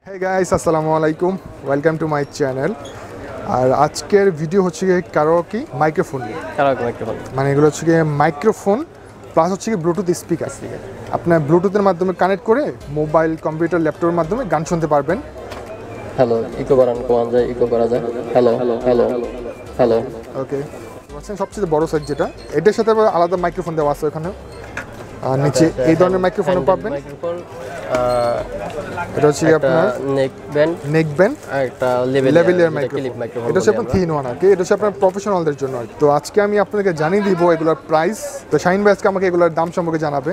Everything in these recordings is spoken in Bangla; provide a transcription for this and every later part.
Hey guys, আসসালামু আলাইকুম, ওয়েলকাম টু মাই চ্যানেল। আর আজকের ভিডিও হচ্ছে গিয়ে কারাওকে মাইক্রোফোন নিয়ে। কারাওকে মাইক্রোফোন মানে এগুলো হচ্ছে গিয়ে মাইক্রোফোন প্লাস হচ্ছে গিয়ে ব্লুটুথ স্পিকার। আপনার ব্লুটুথের মাধ্যমে কানেক্ট করে মোবাইল, কম্পিউটার, ল্যাপটপের মাধ্যমে গান শুনতে পারবেন। হ্যালো, ইকো বাড়ানো কমান যায়, ইকো করা যায়। Hello hello hello hello. Okay, সবচেয়ে বড় সাইজ যেটা, এটার সাথে আবার আলাদা মাইক্রোফোন দেওয়া আছে ওখানে। আর নিচে এই ধরনের মাইক্রোফোনও পাবেন। মাইক্রোফোন এটা হচ্ছে আপনার নেক ব্যান্ড আর একটা লেভেলের মাইক্রোফোন। এটা হচ্ছে আপনার 3-in-1 আর কি। এটা হচ্ছে আপনার প্রফেশনালদের জন্য। তো আজকে আমি আপনাদেরকে জানিয়ে দিব এগুলোর প্রাইস। তো শাহিন ভাই আজকে আমাকে এগুলোর দাম সম্পর্কে জানাবে।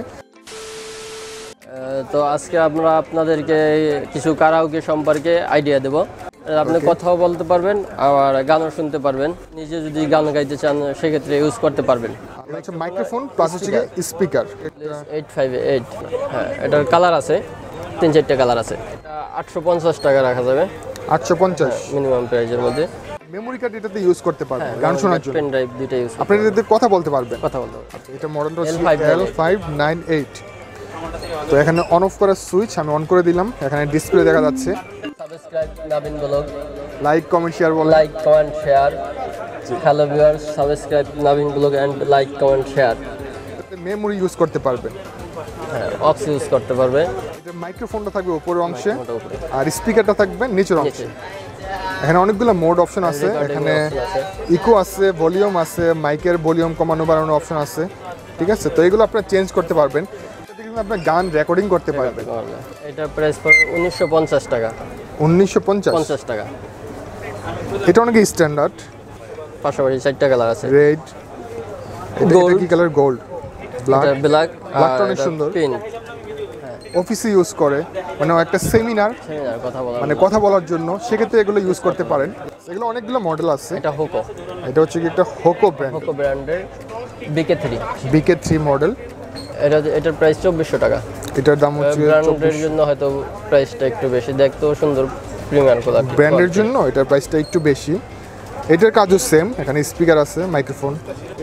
তো আজকে আমরা আপনাদেরকে কিছু কারাওকে সম্পর্কে আইডিয়া দেব। আপনি কথাও বলতে পারবেন, আবার গানও শুনতে পারবেন। নিজে যদি গান গাইতে চান সেক্ষেত্রে ইউজ করতে পারবেন। এটা হচ্ছে মাইক্রোফোন প্লাস হচ্ছে স্পিকার। 858, হ্যাঁ, এটার কালার আছে, 3-4টা কালার আছে। এটা 850 টাকা রাখা যাবে, 850 মিনিমাম প্রাইজের মধ্যে। মেমোরি কার্ড এটাতে ইউজ করতে পারবেন গান শোনার জন্য। পেন ড্রাইভ দুইটা ইউজ আপনি এটাতে কথা বলতে পারবেন। কথা বলতে পারবেন। এটা মডেলটা হচ্ছে L598। তো এখানে অন অফ করার সুইচ আমি অন করে দিলাম। এখানে ডিসপ্লে দেখা যাচ্ছে। Subscribe Nabin blog, like, comment, share বলেন। Like, comment, share. Hello viewers, subscribe Nabin blog and like, comment, share. Memory use করতে পারবেন। হ্যাঁ, অক্স ইউজ করতে পারবে। এটা মাইক্রোফোনটা থাকবে উপরের অংশে আর স্পিকারটা থাকবে নিচের অংশে। এখানে অনেকগুলো মোড অপশন আছে। এখানে ইকো আছে, ভলিউম আছে, মাইকের ভলিউম কমানো বাড়ানোর অপশন আছে। ঠিক আছে, তো এগুলো আপনারা চেঞ্জ করতে পারবেন। আপনার গান রেকর্ডিং করতে পারবেন। এটা প্রাইস পড়ে 1950 টাকা। 1950 টাকা। এটা অনেক স্ট্যান্ডার্ড। পাশাপাশি 4টা কালার আছে। রেড, এটা কি কালার? Gold, black. ব্ল্যাকটা অনেক সুন্দর। পিঙ্ক। অফিসে ইউজ করে, মানে একটা সেমিনার মানে কথা বলার জন্য, সেক্ষেত্রে এগুলো ইউজ করতে পারেন। এগুলো অনেকগুলো মডেল আছে। এটা হোকো। এটা হচ্ছে কি একটা হোকো ব্র্যান্ড। হোকো ব্র্যান্ডের BK3 মডেল। এটার প্রাইস 2400 টাকা। এটার দাম হচ্ছে ব্র্যান্ডের জন্য হয়তো প্রাইসটা একটু বেশি, দেখতেও সুন্দর, প্রিমিয়াম কোয়ালিটি। ব্র্যান্ডের জন্য এটার প্রাইসটা একটু বেশি। এটার কাজও সেম। এখানে স্পিকার আছে, মাইক্রোফোন।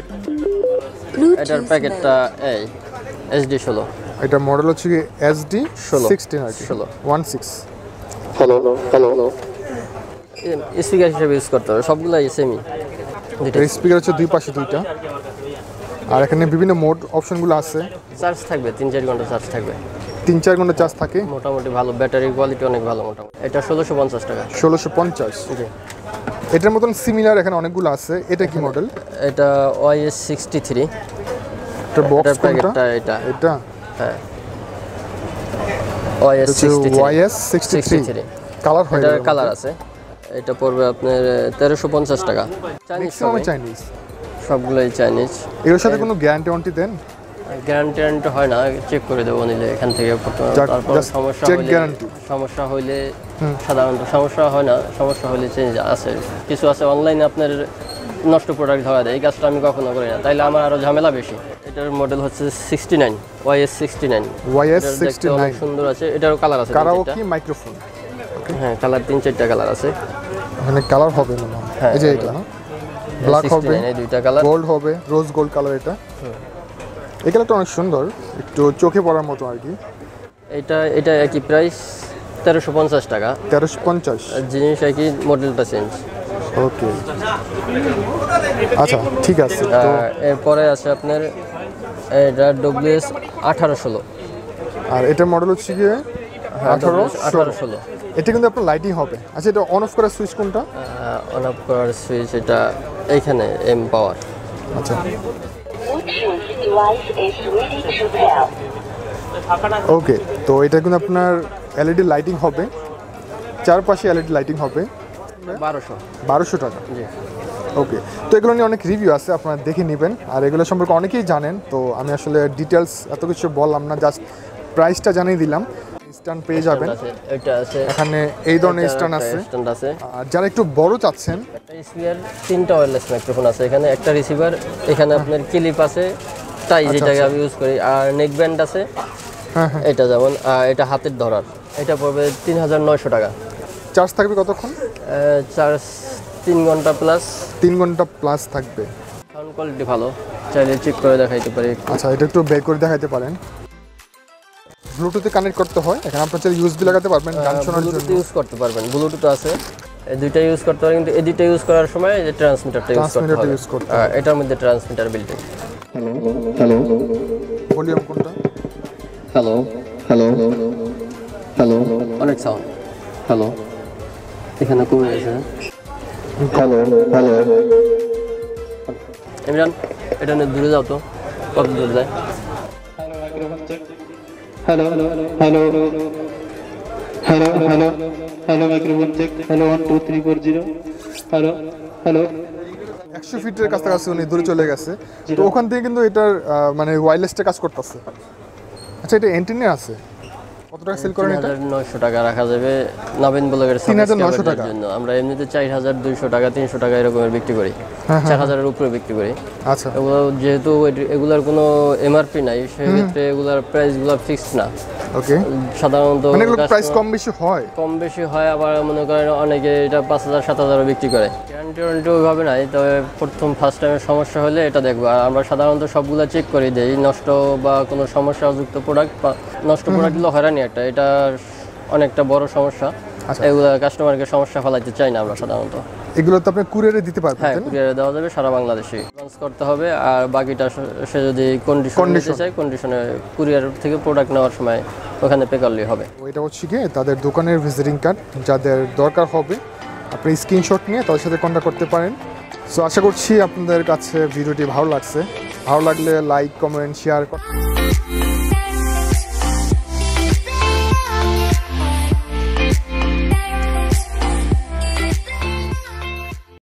এটার প্যাকেটটা এই SD16। এটা মডেল হচ্ছে কি SD16 আর কি, 16। Hello hello. স্পিকার হিসেবে ইউজ করতে হবে, সবগুলাই সেমি। দুইটা স্পিকার হচ্ছে দুই পাশে দুইটা। আর এখানে বিভিন্ন মোড অপশনগুলো আছে। চার্জ থাকবে 3-4 ঘন্টা চার্জ থাকবে। 3-4 ঘন্টা চার্জ থাকে। মোটামুটি ভালো, ব্যাটারির কোয়ালিটি অনেক ভালো মোটামুটি। এটা 1650 টাকা। 1650। জি। এটার মতন সিমিলার এখানে অনেকগুলো আছে। এটা কি মডেল? এটা YS63। এটা বক্স কোনটা? এটা হ্যাঁ, YS63 কালার হয়। এটার কালার আছে। এটা পড়বে আপনার 1350 টাকা। চাইনিজ, সবগুলোই চাইনিজ। এর সাথে কোনো গ্যারান্টি ওয়ারেন্টি দেন? গ্যারান্টি হয় না, চেক করে দেবো নিলে এখান থেকে। তারপর সমস্যা হইলে সাধারণত সমস্যা হয় না, সমস্যা হলে চেঞ্জ আছে। কিছু আছে অনলাইনে আপনার নষ্ট প্রোডাক্ট ধরা দেয়, এই কাজটা আমি কখনো করি না, তাইলে আমার আরও ঝামেলা বেশি। এটার মডেল হচ্ছে 69, YS69। অনেক সুন্দর আছে। এটারও কালার আছে। Karaoke microphone. হ্যাঁ, কালার 3-4টা কালার আছে। এখানে কালার হবে না? হ্যাঁ, এই যে এটা না, ব্ল্যাক হবে, এই দুইটা কালার, গোল্ড হবে, রোজ গোল্ড কালার। এটা এই কালারটা অনেক সুন্দর, একটু চোখে পড়ার মতো আর কি। এটা একই প্রাইস, 1350 টাকা। 1350। জিনিস একই, মডেলটা চেঞ্জ। ওকে, আচ্ছা ঠিক আছে। এরপরে আছে আপনার এটা WS1816। আর এটার মডেল হচ্ছে গিয়ে 1816। এটা কিন্তু আপনার লাইটিং হবে। আচ্ছা, এটা অন অফ করার সুইচ কোনটা? অন অফ করার সুইচ এটা এইখানে, এম পাওয়ার। আচ্ছা, ওকে। তো এটা কিন্তু আপনার LED লাইটিং হবে, চারপাশে LED লাইটিং হবে। 1200 টাকা। জি। ওকে, তো এগুলো নিয়ে অনেক রিভিউ আছে, আপনারা দেখে নেবেন। আর এগুলো সম্পর্কে অনেকেই জানেন, তো আমি আসলে ডিটেলস এত কিছু বললাম না, জাস্ট প্রাইসটা জানিয়ে দিলাম। স্ট্যান্ড পেয়ে যাবেন এখানে, এই ধরনের স্ট্যান্ড আছে। আর যারা একটু বড় চাচ্ছেন, স্পিকার 3টা ওয়্যারলেস মাইক্রোফোন আছে এখানে, একটা রিসিভার, এখানে আপনার ক্লিপ আছে, তাই যেটাকে আমি ইউজ করি। আর নেক ব্যান্ড আছে। হ্যাঁ, এটা যেমন, এটা হাতের ধরার, এটা পড়বে 3900 টাকা। চার্জ থাকবে কতক্ষণ? চার্জ 3 ঘন্টা প্লাস। 3 ঘন্টা প্লাস থাকবে। সাউন্ড কোয়ালিটি ভালো, চাইলে চেক করে দেখাইতে পারি। আচ্ছা, এটা একটু বের করে দেখাইতে পারেন। ব্লুটুথে কানেক্ট করতে হয়, এখানে আপনার চাইলে ইউএসবি লাগাতে পারবেন গান শোনার জন্য। ব্লুটুথ ইউজ করতে পারবেন, ব্লুটুথ আছে, এই দুইটা ইউজ করতে পারেন, কিন্তু এই দুইটা ইউজ করার সময় যে ট্রান্সমিটারটা ইউজ করতে হবে। এটার মধ্যে transmitter built in. Hello volume কোনটা? হ্যালো হ্যালো হ্যালো অনেক সাউন্ড। হ্যালো এখানে কমে গেছে। হ্যালো হ্যালো ইমরান এটা নিয়ে দূরে যাও তো, কত দূর যায়? Hello hello hello hello hello microphone check. Hello 1 2 3 4 0 hello hello 100 ফিটের কাছাকাছি উনি দূরে চলে গেছে, তো ওখান থেকে কিন্তু এটার মানে ওয়্যারলেসটা কাজ করতেছে। আচ্ছা, এটা এন্টিনে আছে, কত টাকা সেল করেন এটা? 3900 টাকা রাখা যাবে নবীন ব্লগের 3900 টাকা জন্য। আমরা এমনিতে 4200 টাকা 300 টাকা এরকমের বিক্রি করি, 4000 এর উপরে বিক্রি করি। আচ্ছা, এগুলো যেহেতু এগুলার কোনো এমআরপি নাই, সেক্ষেত্রে এগুলার প্রাইসগুলো ফিক্সড না। ওকে, সাধারণত মানে এগুলো প্রাইস কম বেশি হয়? কম বেশি হয়, আবার মনে করেন অনেকে এটা 5000 7000 বিক্রি করে। গ্যারান্টি ওইভাবে নাই, তবে ফার্স্ট টাইমের সমস্যা হলে এটা দেখবো। আর আমরা সাধারণত সবগুলো চেক করে দিই, নষ্ট বা কোনো সমস্যাযুক্ত প্রোডাক্ট বা নষ্ট প্রোডাক্ট গুলো হয়রানি একটা, এটা অনেকটা বড় সমস্যা। এগুলো কাস্টমারকে সমস্যা ফেলাইতে চাই না আমরা সাধারণত। এগুলো তো আপনি কুরিয়ারে দিতে পারবেন? হ্যাঁ, কুরিয়ারে দেওয়া যাবে সারা বাংলাদেশে, অ্যাডভান্স করতে হবে। আর বাকিটা সে যদি কন্ডিশন নিতে চায়, কন্ডিশনে কুরিয়ার থেকে প্রোডাক্ট নেওয়ার সময় ওখানে পে করলেই হবে। ওইটা হচ্ছে গিয়ে তাদের দোকানের ভিজিটিং কার্ড, যাদের দরকার হবে আপনি স্ক্রিনশট নিয়ে তাদের সাথে কন্ট্যাক্ট করতে পারেন। সো আশা করছি আপনাদের কাছে ভিডিওটি ভালো লাগছে। ভালো লাগলে লাইক, কমেন্ট, শেয়ার